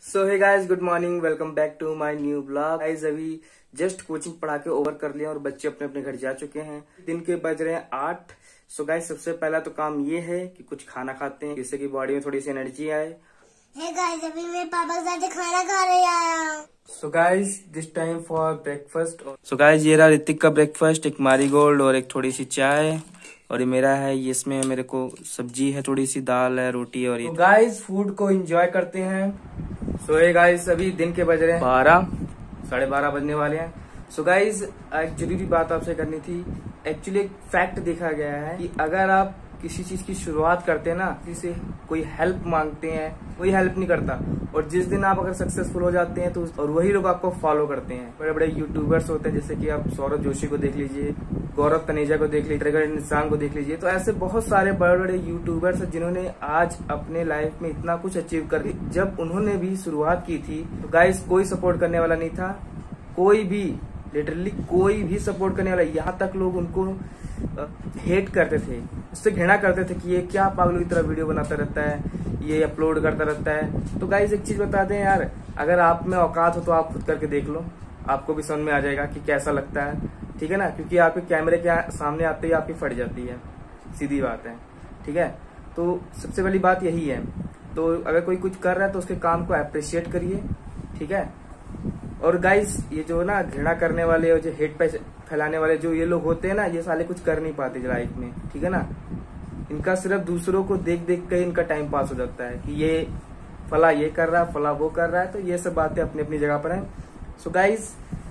So hey guys, good morning, welcome back to my new blog. Guys अभी just coaching पढ़ा के over कर लिया और बच्चे अपने अपने घर जा चुके हैं। दिन के बज रहे हैं 8। सो गाइस सबसे पहला तो काम ये है कि कुछ खाना खाते हैं जिससे कि बॉडी में थोड़ी सी एनर्जी आए। हे गाइस अभी मैं पापा के साथ खाना खा रहे आया। So guys this time for breakfast. So guys ये रहा ऋतिक का ब्रेकफास्ट, एक मारीगोल्ड और एक थोड़ी सी चाय। और ये मेरा है, ये इसमें मेरे को सब्जी है, थोड़ी सी दाल है, रोटी और ये। तो गाइस फूड को एंजॉय करते हैं। सो ये गाइस अभी दिन के बज रहे हैं 12, 12:30 बजने वाले हैं। सो गाइस एक जरूरी बात आपसे करनी थी। एक्चुअली एक फैक्ट देखा गया है कि अगर आप किसी चीज की शुरुआत करते हैं ना, किसी से कोई हेल्प मांगते हैं, कोई हेल्प नहीं करता। और जिस दिन आप अगर सक्सेसफुल हो जाते हैं तो और वही लोग आपको फॉलो करते हैं। बड़े बड़े यूट्यूबर्स होते हैं, जैसे कि आप सौरभ जोशी को देख लीजिए, गौरव तनेजा को देख लीजिए, ट्रिगर इंसान को देख लीजिए। तो ऐसे बहुत सारे बड़े बड़े यूट्यूबर्स हैं जिन्होंने आज अपने लाइफ में इतना कुछ अचीव कर लिया। जब उन्होंने भी शुरुआत की थी तो गाइस कोई सपोर्ट करने वाला नहीं था, कोई भी, लिटरली कोई भी सपोर्ट करने वाला। यहाँ तक लोग उनको हेट करते थे, उससे घृणा करते थे कि ये क्या पागलों की तरह वीडियो बनाता रहता है, ये अपलोड करता रहता है। तो गाइस एक चीज बता दें यार, अगर आप में औकात हो तो आप खुद करके देख लो, आपको भी समझ में आ जाएगा कि कैसा लगता है, ठीक है ना। क्योंकि आपके कैमरे के सामने आते ही आपकी फट जाती है, सीधी बात है, ठीक है। तो सबसे पहली बात यही है। तो अगर कोई कुछ कर रहा है तो उसके काम को अप्रिशिएट करिए, ठीक है। और गाइस ये जो ना घृणा करने वाले और जो हेट फैलाने वाले जो ये लोग होते हैं ना, ये साले कुछ कर नहीं पाते लाइफ में, ठीक है ना। इनका सिर्फ दूसरों को देख देख के इनका टाइम पास हो जाता है कि ये फला ये कर रहा है, फला वो कर रहा है। तो ये सब बातें अपनी अपनी जगह पर हैं। सो गाइस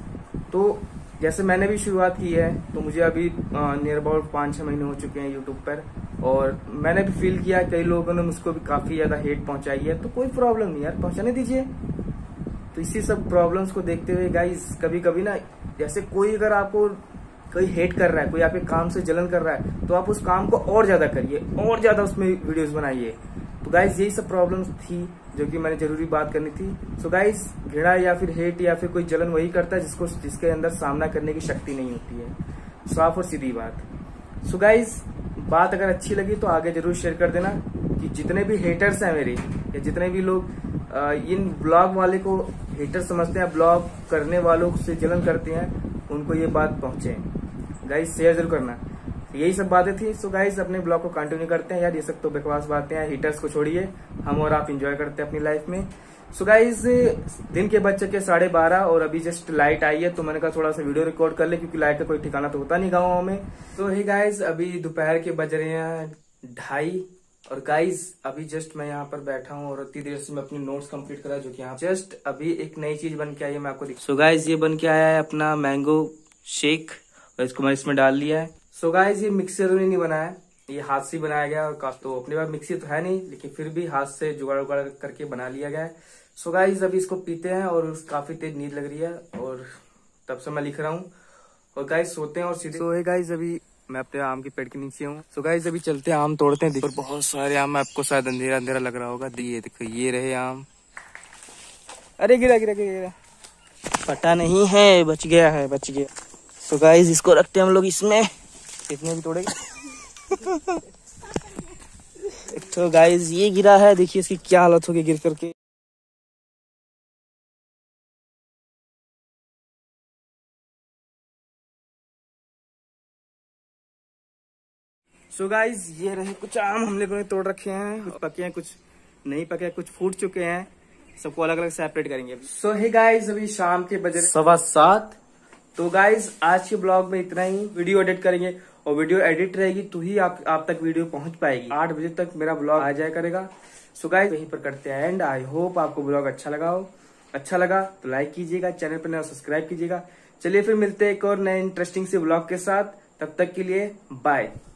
तो जैसे मैंने भी शुरुआत की है, तो मुझे अभी नियर अबाउट 5-6 महीने हो चुके हैं यूट्यूब पर। और मैंने भी फील किया कई लोगों ने मुझको भी काफी ज्यादा हेट पहुंचाई है। तो कोई प्रॉब्लम नहीं यार, पहुंचाने दीजिए। तो इसी सब प्रॉब्लम्स को देखते हुए गाइस कभी कभी ना, जैसे कोई अगर आपको कोई हेट कर रहा है, कोई आपके काम से जलन कर रहा है, तो आप उस काम को और ज्यादा करिए, और ज्यादा उसमें वीडियोस बनाइए। तो गाइस यही सब प्रॉब्लम्स थी जो कि मैंने जरूरी बात करनी थी। सो गाइस घृणा या फिर हेट या फिर कोई जलन वही करता है जिसके अंदर सामना करने की शक्ति नहीं होती है। साफ और सीधी बात। सो गाइस बात अगर अच्छी लगी तो आगे जरूर शेयर कर देना कि जितने भी हेटर्स हैं मेरे, या जितने भी लोग इन ब्लॉग वाले को हेटर समझते हैं, ब्लॉग करने वालों से जलन करते हैं, उनको ये बात पहुंचे। गाइस शेयर जरूर करना। यही सब बातें थी। सो गाइस अपने ब्लॉग को कंटिन्यू करते हैं यार, ये सब तो बकवास बातें हैं, हेटर्स को छोड़िए, हम और आप एंजॉय करते हैं अपनी लाइफ में। सो गाइस दिन के बज चुके 12:30 और अभी जस्ट लाइट आई है, तो मैंने कहा थोड़ा सा वीडियो रिकॉर्ड कर ले, क्योंकि लाइट का कोई ठिकाना तो होता नहीं गाँव में। तो हे गाइस अभी दोपहर के बज रहे हैं 2:30। और गाइस अभी जस्ट मैं यहाँ पर बैठा हूँ और इतनी देर से मैं अपनी नोट्स कंप्लीट करा, जो कि यहाँ जस्ट अभी एक नई चीज बन के आई है, मैं आपको सो गाइस ये बन के आया है अपना मैंगो शेक, और इसको मैं इसमें डाल लिया है। सो गाइस ये मिक्सर में नहीं बनाया है, ये हाथ से बनाया गया। और तो अपने पास मिक्सी तो है नहीं, लेकिन फिर भी हाथ से जुगाड़ उगाड़ करके बना लिया गया है। सो गाइस अभी इसको पीते हैं और काफी तेज नींद लग रही है, और तब से मैं लिख रहा हूँ। और गाइस सोते हैं और सीधे। सो गाइस अभी मैं अपने आम के पेड़ के नीचे हूँ। सो गाइस अभी चलते हैं, आम तोड़ते हैं। और बहुत सारे आम, आपको शायद अंधेरा अंधेरा लग रहा होगा, ये देखो ये रहे आम। अरे गिरा गिरा गिरा, पता नहीं है, बच गया है, बच गया। सो गाइस इसको रखते हैं हम लोग इसमें, इतने भी तोड़ेंगे। तो गाइस ये गिरा है, देखिए इसकी क्या हालत होगी गिर करके। सो गाइस ये रहे कुछ आम हम लोगों ने तोड़ रखे हैं, कुछ पके हैं, कुछ नहीं पके, कुछ फूट चुके हैं। सबको अलग अलग सेपरेट करेंगे। सो हे गाइस अभी शाम के बजे 7:15। तो गाइस आज के ब्लॉग में इतना ही। वीडियो एडिट करेंगे, और वीडियो एडिट रहेगी तो ही आप तक वीडियो पहुंच पाएगी। 8 बजे तक मेरा ब्लॉग आ जाया करेगा। सो गाइस यहीं पर करते हैं एंड। आई होप आपको ब्लॉग अच्छा लगा हो। अच्छा लगा तो लाइक कीजिएगा, चैनल पर नया सब्सक्राइब कीजिएगा। चलिए फिर मिलते हैं एक और नए इंटरेस्टिंग से ब्लॉग के साथ। तब तक के लिए बाय।